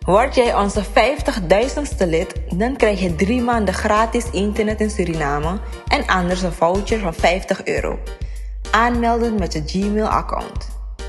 Word jij onze 50.000ste lid, dan krijg je 3 maanden gratis internet in Suriname en anders een voucher van €50. Aanmelden met je Gmail-account.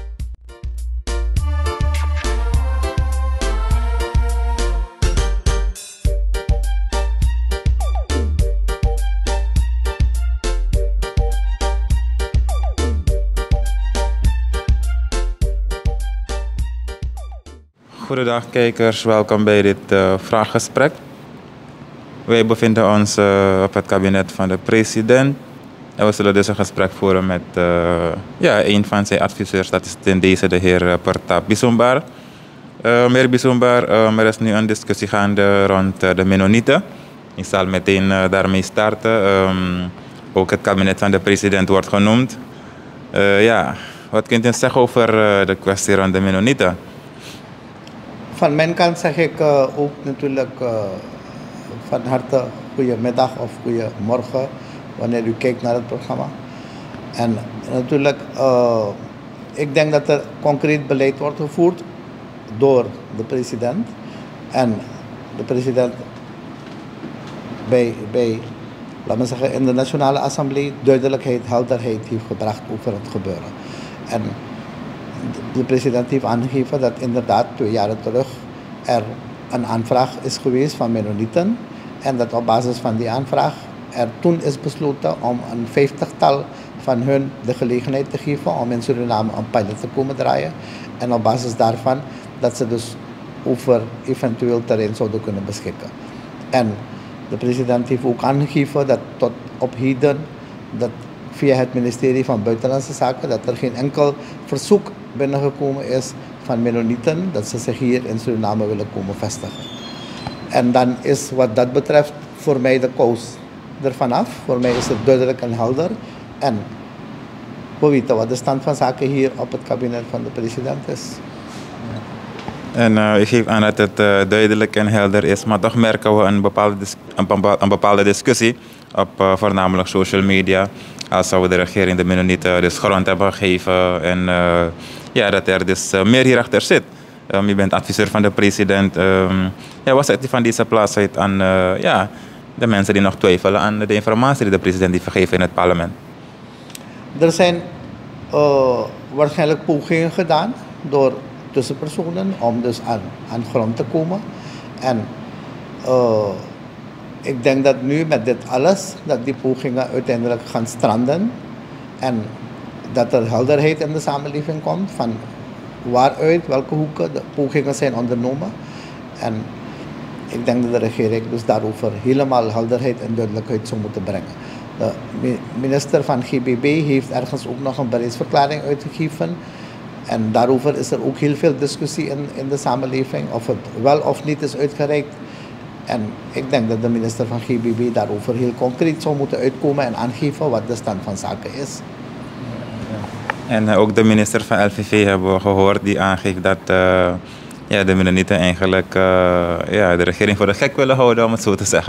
Goedendag kijkers, welkom bij dit vraaggesprek. Wij bevinden ons op het kabinet van de president. En we zullen dus een gesprek voeren met een van zijn adviseurs, dat is in deze de heer Pertap Bisumbar. Meneer Bisumbar, er is nu een discussie gaande rond de Mennonieten. Ik zal meteen daarmee starten. Ook het kabinet van de president wordt genoemd. Wat kunt u zeggen over de kwestie rond de Mennonieten? Van mijn kant zeg ik ook natuurlijk van harte goedemiddag of goedemorgen wanneer u kijkt naar het programma. En natuurlijk, ik denk dat er concreet beleid wordt gevoerd door de president. En de president laten we zeggen, in de Nationale Assemblée duidelijkheid, helderheid heeft gebracht over het gebeuren. En de president heeft aangegeven dat inderdaad 2 jaar terug er een aanvraag is geweest van Mennonieten. En dat op basis van die aanvraag er toen is besloten om een 50-tal van hun de gelegenheid te geven om in Suriname een pilot te komen draaien. En op basis daarvan dat ze dus over eventueel terrein zouden kunnen beschikken. En de president heeft ook aangegeven dat tot op heden, dat via het ministerie van Buitenlandse Zaken, dat er geen enkel verzoek binnengekomen is van Mennonieten dat ze zich hier in Suriname willen komen vestigen. En dan is wat dat betreft voor mij de kous ervan af. Voor mij is het duidelijk en helder. En we weten wat de stand van zaken hier op het kabinet van de president is. En u geeft aan dat het duidelijk en helder is, maar toch merken we een bepaalde discussie op voornamelijk social media. Als we de regering de Mennonieten dus grond hebben gegeven en dat er dus meer hierachter zit. U bent adviseur van de president. Wat zegt u van deze plaats uit aan de mensen die nog twijfelen aan de informatie die de president heeft gegeven in het parlement? Er zijn waarschijnlijk pogingen gedaan door tussenpersonen om dus aan grond te komen. En ik denk dat nu met dit alles, dat die pogingen uiteindelijk gaan stranden. En dat er helderheid in de samenleving komt van waaruit, welke hoeken de pogingen zijn ondernomen. En ik denk dat de regering dus daarover helemaal helderheid en duidelijkheid zou moeten brengen. De minister van GBB heeft ergens ook nog een beleidsverklaring uitgegeven. En daarover is er ook heel veel discussie in de samenleving, of het wel of niet is uitgereikt. En ik denk dat de minister van GBB daarover heel concreet zou moeten uitkomen en aangeven wat de stand van zaken is. En ook de minister van LVV hebben we gehoord die aangeeft dat de Mennonieten eigenlijk de regering voor de gek willen houden, om het zo te zeggen.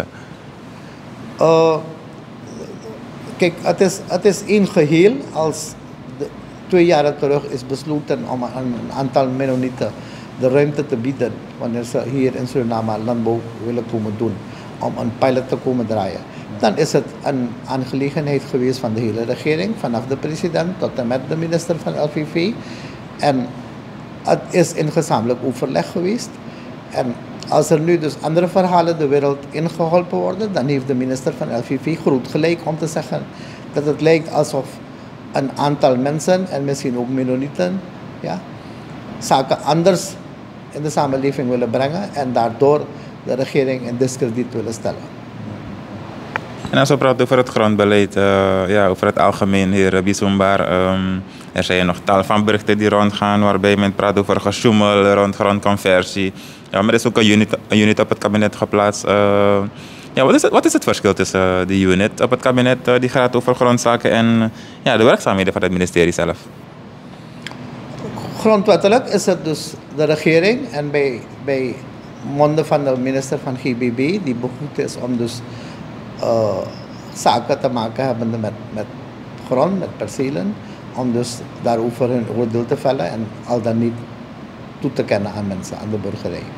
Kijk, het is één geheel als 2 jaar terug is besloten om een aantal Mennonieten de ruimte te bieden wanneer ze hier in Suriname landbouw willen komen doen, om een pilot te komen draaien. Dan is het een aangelegenheid geweest van de hele regering, vanaf de president tot en met de minister van LVV. En het is in gezamenlijk overleg geweest. En als er nu dus andere verhalen de wereld ingeholpen worden, dan heeft de minister van LVV groot gelijk om te zeggen dat het lijkt alsof een aantal mensen, en misschien ook Mennonieten, zaken anders in de samenleving willen brengen en daardoor de regering in diskrediet willen stellen. En als we praten over het grondbeleid, over het algemeen, heer Bisumbar, er zijn nog tal van berichten die rondgaan waarbij men praat over gesjoemel rond grondconversie. Ja, maar er is ook een unit op het kabinet geplaatst. Wat is het verschil tussen de unit op het kabinet die gaat over grondzaken en de werkzaamheden van het ministerie zelf? Grondwettelijk is het dus de regering en bij monden van de minister van GBB die bevoegd is om dus zaken te maken hebben met grond, met percelen, om dus daarover hun oordeel te vellen en al dan niet toe te kennen aan mensen, aan de burgerij.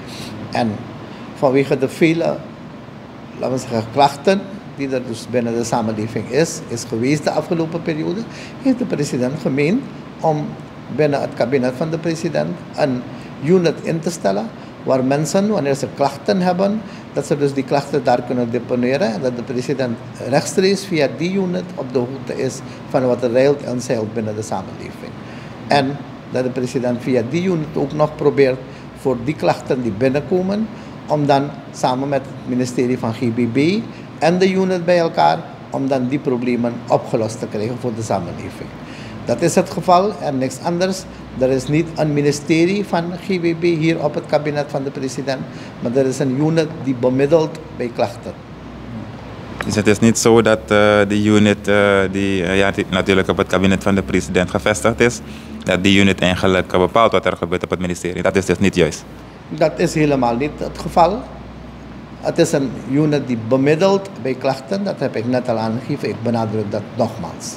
En vanwege de vele, laten we zeggen, klachten die er dus binnen de samenleving is geweest de afgelopen periode, heeft de president gemeend om binnen het kabinet van de president een unit in te stellen waar mensen, wanneer ze klachten hebben, dat ze dus die klachten daar kunnen deponeren en dat de president rechtstreeks via die unit op de hoogte is van wat er reilt en zeilt binnen de samenleving. En dat de president via die unit ook nog probeert voor die klachten die binnenkomen, om dan samen met het ministerie van GBB en de unit bij elkaar, om dan die problemen opgelost te krijgen voor de samenleving. Dat is het geval en niks anders. Er is niet een ministerie van GBB hier op het kabinet van de president, maar er is een unit die bemiddelt bij klachten. Dus het is niet zo dat die unit die natuurlijk op het kabinet van de president gevestigd is, dat die unit eigenlijk bepaalt wat er gebeurt op het ministerie. Dat is dus niet juist. Dat is helemaal niet het geval. Het is een unit die bemiddelt bij klachten, dat heb ik net al aangegeven. Ik benadruk dat nogmaals.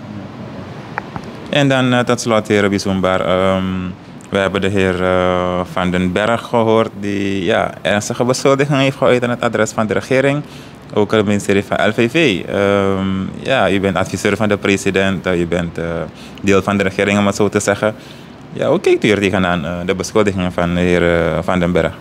En dan tot slot, heer Bijzonder, we hebben de heer Van den Berg gehoord die ernstige beschuldigingen heeft geuit aan het adres van de regering. Ook het ministerie van LVV. U bent adviseur van de president, u bent deel van de regering om het zo te zeggen. Ja, hoe kijkt u er tegenaan, de beschuldigingen van de heer Van den Berg?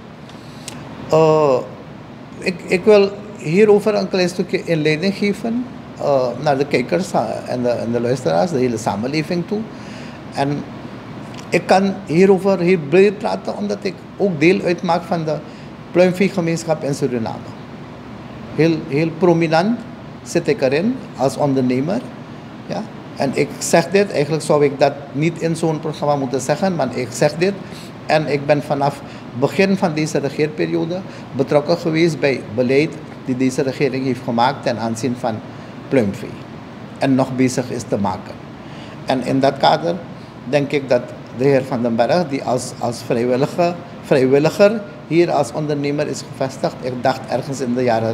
Ik wil hierover een klein stukje inleiding geven naar de kijkers en de luisteraars, de hele samenleving toe. En ik kan hierover heel breed praten, omdat ik ook deel uitmaak van de pluimveegemeenschap in Suriname. Heel prominent zit ik erin als ondernemer. Ja? En ik zeg dit, eigenlijk zou ik dat niet in zo'n programma moeten zeggen, maar ik zeg dit. En ik ben vanaf begin van deze regeerperiode betrokken geweest bij beleid die deze regering heeft gemaakt ten aanzien van pluimvee. En nog bezig is te maken. En in dat kader denk ik dat de heer Van den Berg, die als vrijwilliger hier als ondernemer is gevestigd, ik dacht ergens in de jaren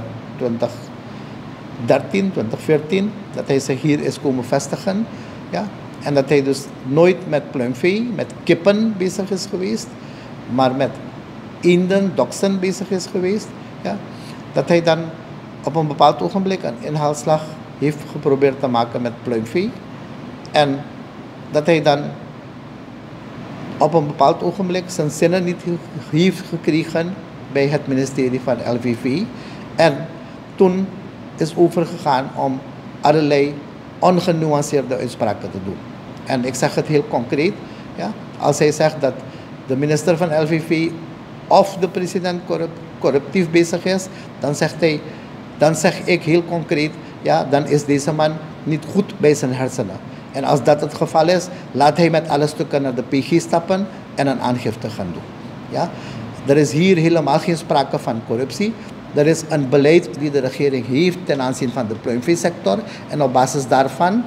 2013, 2014, dat hij zich hier is komen vestigen. Ja? En dat hij dus nooit met pluimvee, met kippen bezig is geweest, maar met eenden, doksen bezig is geweest. Ja? Dat hij dan op een bepaald ogenblik een inhaalslag heeft geprobeerd te maken met pluimvee. En dat hij dan op een bepaald ogenblik zijn zinnen niet heeft gekregen bij het ministerie van LVV. En toen is overgegaan om allerlei ongenuanceerde uitspraken te doen. En ik zeg het heel concreet. Ja, als hij zegt dat de minister van LVV of de president corruptief bezig is, dan zeg ik heel concreet, ja, dan is deze man niet goed bij zijn hersenen. En als dat het geval is, laat hij met alle stukken naar de PG stappen en een aangifte gaan doen. Ja? Er is hier helemaal geen sprake van corruptie. Er is een beleid die de regering heeft ten aanzien van de pluimveesector. En op basis daarvan,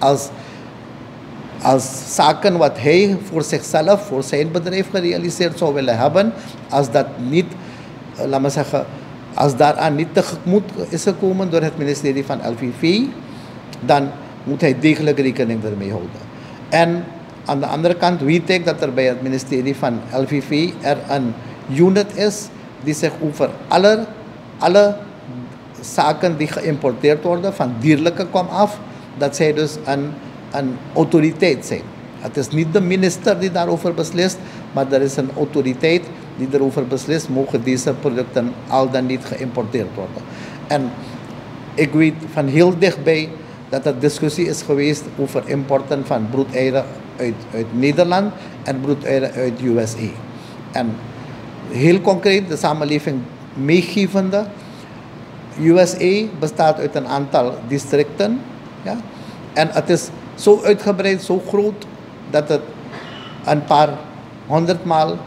als zaken wat hij voor zichzelf, voor zijn bedrijf gerealiseerd zou willen hebben, als dat niet, laat me zeggen, als daaraan niet tegemoet is gekomen door het ministerie van LVV, dan moet hij degelijk rekening ermee houden. En aan de andere kant weet ik dat er bij het ministerie van LVV er een unit is die zich over alle zaken die geïmporteerd worden van dierlijke kom af, dat zij dus een autoriteit zijn. Het is niet de minister die daarover beslist, maar er is een autoriteit die erover beslist, mogen deze producten al dan niet geïmporteerd worden. En ik weet van heel dichtbij dat er discussie is geweest over importen van broedeieren uit Nederland en broedeieren uit USA. En heel concreet, de samenleving meegevende, USA bestaat uit een aantal districten. Ja? En het is zo uitgebreid, zo groot, dat het een paar honderdmaal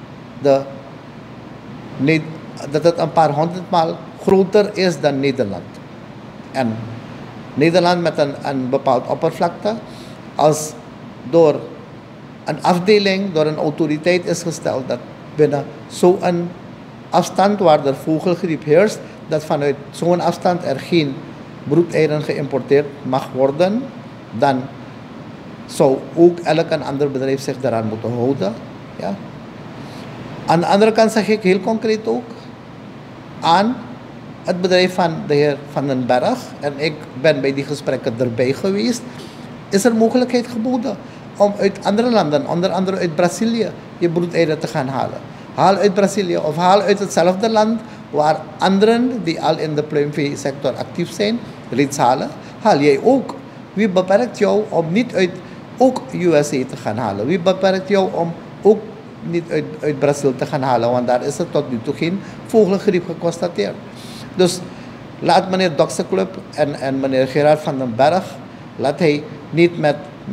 groter is dan Nederland. En Nederland met een bepaald oppervlakte, als door een afdeling, door een autoriteit is gesteld dat binnen zo'n afstand waar er vogelgriep heerst, dat vanuit zo'n afstand er geen broedeieren geïmporteerd mag worden, dan zou ook elk een ander bedrijf zich daaraan moeten houden. Ja? Aan de andere kant zeg ik heel concreet ook aan het bedrijf van de heer Van den Berg, en ik ben bij die gesprekken erbij geweest, is er mogelijkheid geboden om uit andere landen, onder andere uit Brazilië, je broedeieren te gaan halen. Haal uit Brazilië of haal uit hetzelfde land waar anderen die al in de pluimveesector actief zijn, reeds halen, haal jij ook. Wie beperkt jou om niet uit ook USA te gaan halen? Wie beperkt jou om ook niet uit Brazil te gaan halen? Want daar is er tot nu toe geen vogelgriep geconstateerd. Dus laat meneer Doksenclub en meneer Gerard van den Berg, laat hij niet met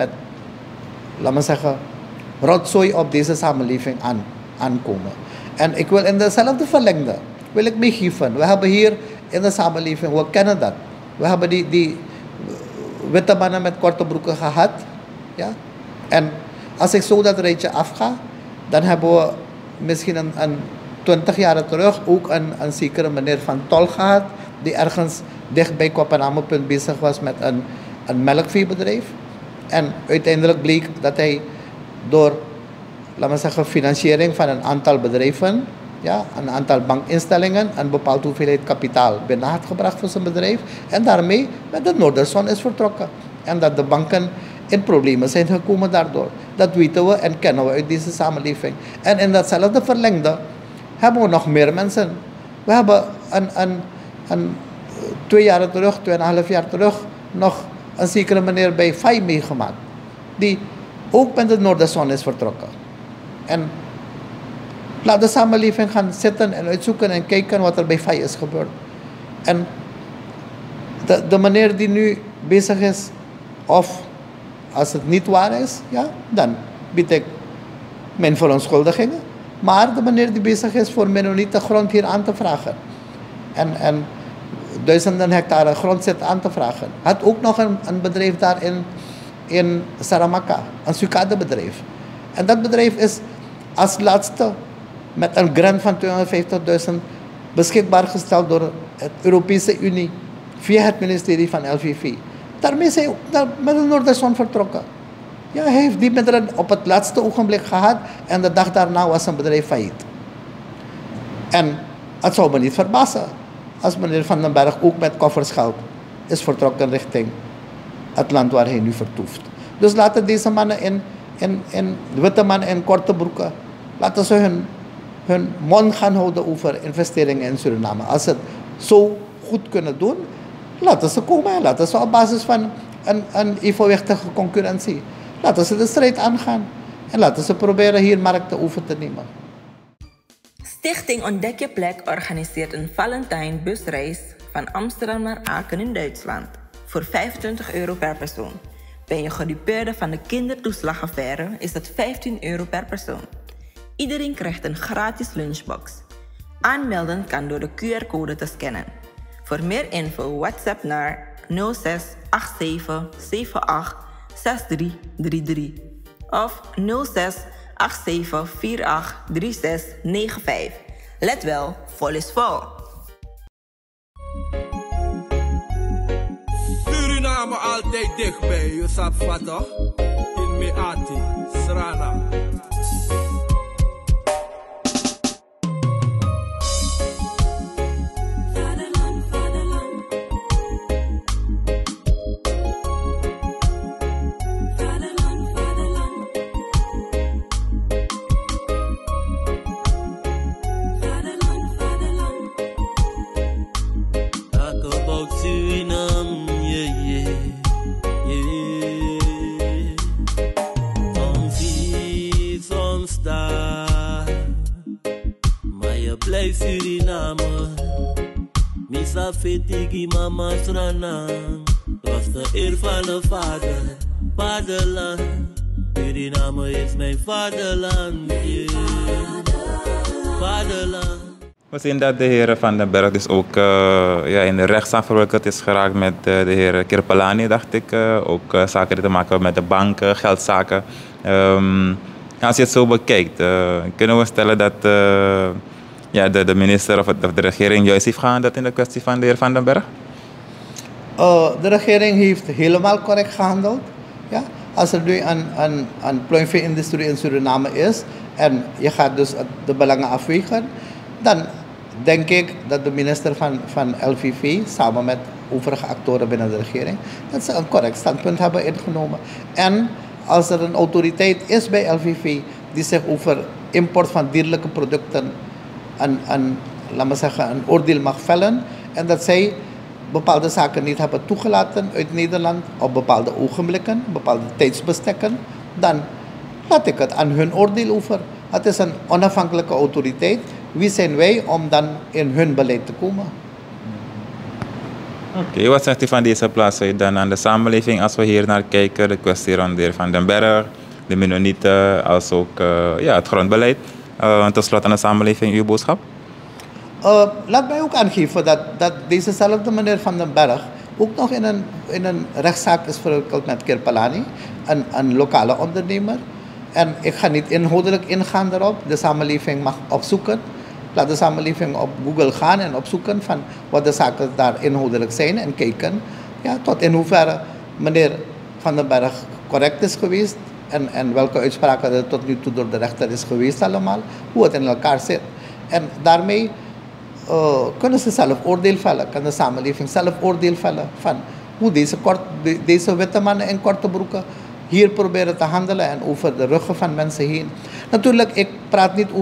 laat me zeggen, rotzooi op deze samenleving aankomen. En ik wil in dezelfde verlengde, wil ik meegeven. We hebben hier in de samenleving, we kennen dat. We hebben die witte mannen met korte broeken gehad. Ja? En als ik zo dat rijtje afga, dan hebben we misschien een 20 jaar terug ook een zekere meneer Van Tol gehad, die ergens dicht bij Kopenhagenpunt bezig was met een melkveebedrijf. En uiteindelijk bleek dat hij door, laten we zeggen, financiering van een aantal bedrijven, ja, een aantal bankinstellingen, een bepaalde hoeveelheid kapitaal binnen had gebracht voor zijn bedrijf. En daarmee met de Noorderzon is vertrokken. En dat de banken in problemen zijn gekomen daardoor. Dat weten we en kennen we uit deze samenleving. En in datzelfde verlengde hebben we nog meer mensen. We hebben een 2 jaar terug, 2,5 jaar terug, nog een zekere meneer bij FAI meegemaakt. Die ook met de Noorderzon is vertrokken. En laat de samenleving gaan zitten en uitzoeken en kijken wat er bij FAI is gebeurd. En de meneer die nu bezig is, of als het niet waar is, ja, dan bied ik mijn verontschuldigingen. Maar de meneer die bezig is voor Mennonieten grond hier aan te vragen. En duizenden hectare grond zit aan te vragen. Had ook nog een bedrijf daar in Saramacca, een suicadebedrijf. En dat bedrijf is als laatste met een grant van 250.000 beschikbaar gesteld door de Europese Unie via het ministerie van LVV. Daarmee zijn we met de Noorderzon vertrokken. Ja, hij heeft die middelen op het laatste ogenblik gehad en de dag daarna was zijn bedrijf failliet. En het zou me niet verbazen als meneer Van den Berg ook met koffersgeld is vertrokken richting het land waar hij nu vertoeft. Dus laten deze mannen in witte mannen in korte broeken, laten ze hun mond gaan houden over investeringen in Suriname. Als ze het zo goed kunnen doen, laten ze komen en laten ze op basis van een evenwichtige concurrentie, laten ze de strijd aangaan en laten ze proberen hier markten over te nemen. Stichting Ontdek je Plek organiseert een Valentijn-busreis van Amsterdam naar Aken in Duitsland voor €25 per persoon. Ben je gedupeerde van de kindertoeslagaffaire is dat €15 per persoon. Iedereen krijgt een gratis lunchbox. Aanmelden kan door de QR-code te scannen. Voor meer info WhatsApp naar 06 87 78 6333 of 06 87 48 3695. Let wel, vol is vol. Suriname altijd dichtbij, je sapt toch? In Meati, Srana. Suriname, misa fetigi mama Srana, was de eer van de vader, vaderland. Suriname is mijn vaderland, yeah. Vaderland. We zien dat de heer Van den Berg dus ook in de rechtszaak verwikkeld is geraakt met de heer Kirpelani, dacht ik. Ook zaken die te maken hebben met de banken, geldzaken. Als je het zo bekijkt, kunnen we stellen dat de minister of de regering juist heeft gehandeld in de kwestie van de heer Van den Berg? De regering heeft helemaal correct gehandeld. Ja? Als er nu een pluimvee-industrie in Suriname is en je gaat dus de belangen afwegen, dan denk ik dat de minister van LVV samen met overige actoren binnen de regering, dat ze een correct standpunt hebben ingenomen. En als er een autoriteit is bij LVV die zich over import van dierlijke producten laat maar zeggen, een oordeel mag vellen en dat zij bepaalde zaken niet hebben toegelaten uit Nederland op bepaalde ogenblikken, bepaalde tijdsbestekken, dan laat ik het aan hun oordeel over. Het is een onafhankelijke autoriteit. Wie zijn wij om dan in hun beleid te komen? Oké, wat zegt u van deze plaats dan aan de samenleving als we hier naar kijken? De kwestie rond de heer Van den Berg, de Mennonieten, als ook het grondbeleid. Tot slot aan de samenleving, uw boodschap? Laat mij ook aangeven dat dezezelfde meneer Van den Berg ook nog in een rechtszaak is verwikkeld met Kirpalani, een lokale ondernemer. En ik ga niet inhoudelijk ingaan daarop. De samenleving mag opzoeken. Laat de samenleving op Google gaan en opzoeken van wat de zaken daar inhoudelijk zijn en kijken tot in hoeverre meneer Van den Berg correct is geweest en welke uitspraken er tot nu toe door de rechter is geweest allemaal, hoe het in elkaar zit. En daarmee kunnen ze zelf oordeel vellen, kan de samenleving zelf oordeel vellen van hoe deze witte mannen in korte broeken hier proberen te handelen en over de ruggen van mensen heen. Natuurlijk, ik praat niet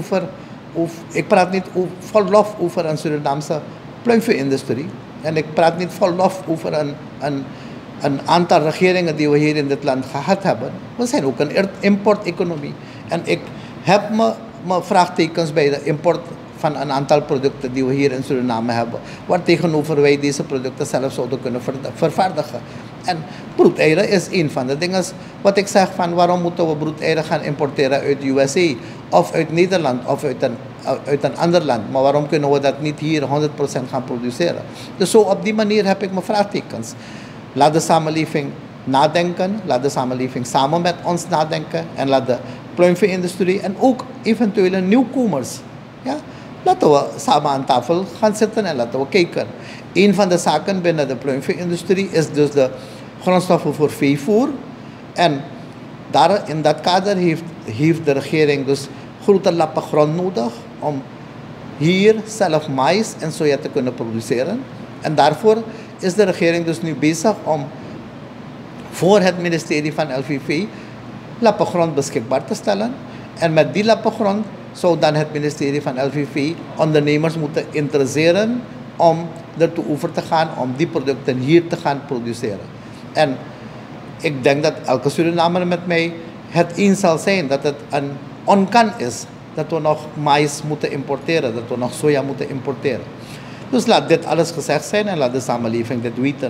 vol lof over een Surinaamse pluimvee-industrie. En ik praat niet vol lof over een aantal regeringen die we hier in dit land gehad hebben. We zijn ook een importeconomie. En ik heb mijn vraagtekens bij de import van een aantal producten die we hier in Suriname hebben, waartegenover wij deze producten zelf zouden kunnen vervaardigen. En broedeieren is een van de dingen. Wat ik zeg van waarom moeten we broedeieren gaan importeren uit de USA of uit Nederland of uit een ander land. Maar waarom kunnen we dat niet hier 100% gaan produceren? Dus zo op die manier heb ik mijn vraagtekens. Laat de samenleving nadenken. Laat de samenleving samen met ons nadenken. En laat de pluimvee-industrie en ook eventuele nieuwkomers. Ja? Laten we samen aan tafel gaan zitten en laten we kijken. Een van de zaken binnen de pluimvee-industrie is dus de grondstoffen voor veevoer. En in dat kader heeft de regering dus grote lappen grond nodig om hier zelf mais en soja te kunnen produceren. En daarvoor is de regering dus nu bezig om voor het ministerie van LVV lappen grond beschikbaar te stellen. En met die lappen grond zou dan het ministerie van LVV ondernemers moeten interesseren om ertoe over te gaan om die producten hier te gaan produceren. En ik denk dat elke Surinamer met mij het eens zal zijn dat het een onkan is dat we nog mais moeten importeren, dat we nog soja moeten importeren. Dus laat dit alles gezegd zijn en laat de samenleving dit weten.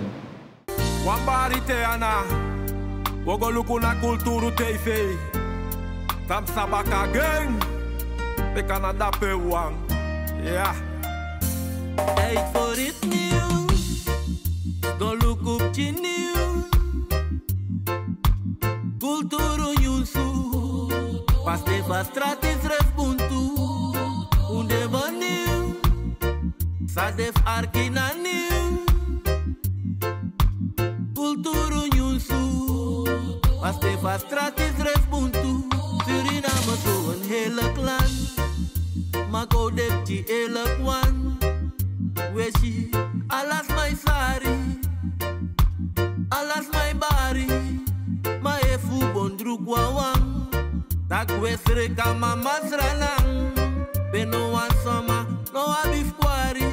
Tijd voor het nieuws, go look op je nieuws. Culturo yusu, paste va stratis respuntu. Unde baniu, sadef arkina nieuw. Culturo yusu, paste va stratis respuntu. Suriname zo een hele klan, maar go dep die hele kwan. Weshi, alas my sari, alas my bari, ma efu bondru kwawang, tak wesre kama masranang, beno wan soma, no abif kwari,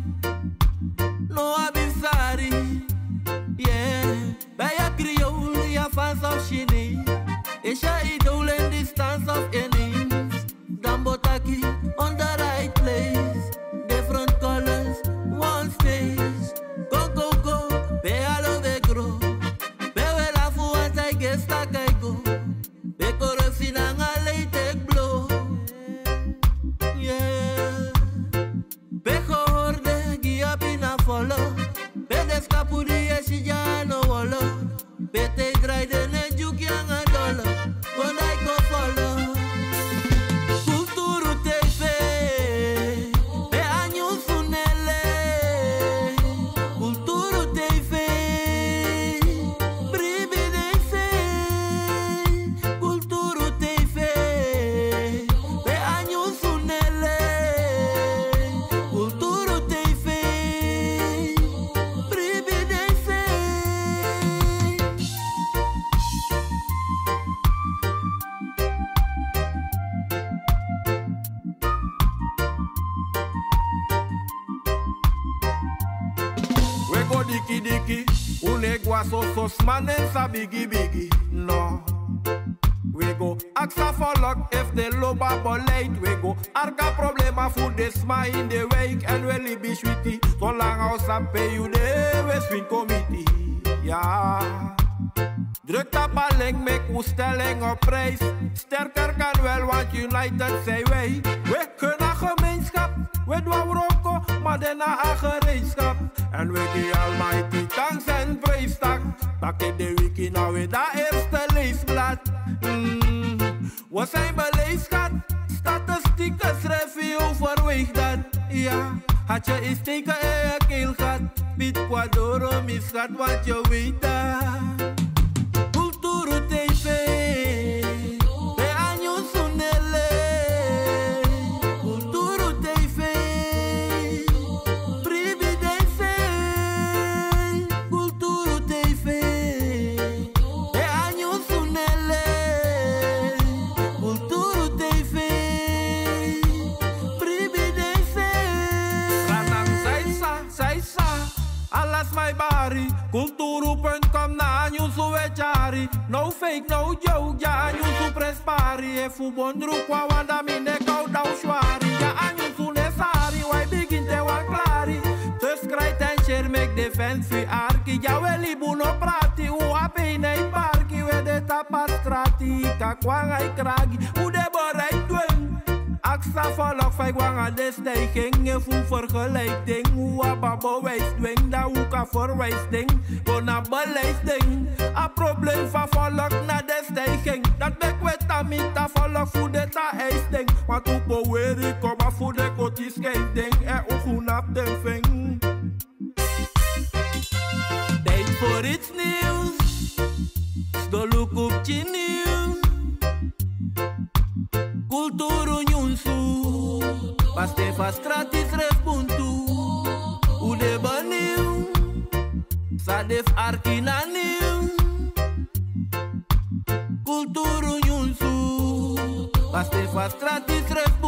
no abif sari, yeah, baya kriol ya fans of shini, esha idole in distance of innings, gambotaki on the right place, different colors. One stage, go, go, go, be alo vegro, be wela fu antai gesta kaigo, be korosi na ngale take blow, yeah, be horde gia pina follow, be descapuri esi jano wolo, be te graide ne juki anga dolo, kondai go follow. so smanen sa biggie biggie. No. We go aksa volk if de loba beleid. We go arka problema voor de sma in de week. En we libi sweetie, zolang als aan pay you de we swing committee. Ja. Druk dat balling, make uw stelling op prijs. Sterker kan wel, want united zijn wij. We kunnen gemeenschap, we doen roko, maar daarna een gereedschap. En we die almighty thanks en prijs tak. Tak in de wiki nou weer dat eerste leesblad. We zijn beleefdschat, statistieken schrijf je overweeg dat. Ja, had je eens teken in je keel gehad. Piet Quadoro misgaat, want je weet dat. Kulturu TV, de años unele. Kulturu TV, prividence. Kulturu TV, de años unele. Kulturu TV, prividence. Ranang saisa, alas my bari. Kulturu.com na anyusu wechari. No fake, no joke, ja anyusu prespari. E fu bondru kwa wanda mine kau dau shwari. Ja anyusu nesari, wai begin te wan klari. Subscribe en share, make defense fi arki. Ja weli buno prati, u ape nei parki. We de tapastrati, kakwang ai kragi. U de borai dwen. Aksa volk vijf wangen de stijging. Je voelt vergelijking. Hoe ababo wijs dwing. Dat hoe kan voorwijs ding. Gewoon een beleiding. Een probleem van volk naar de stijging. Dat bek weet dat niet dat volk voor de ta ijs ding. Want hoe power ik kom maar voor de koties ding. En ook goed op de ving. Tijd voor iets nieuws. Stoluk op je nieuws. Kulturu nyunsu, paste fastratis respuntu. Ude baniu, sadef arkina niu. Kulturu nyunsu, paste fastratis respuntu.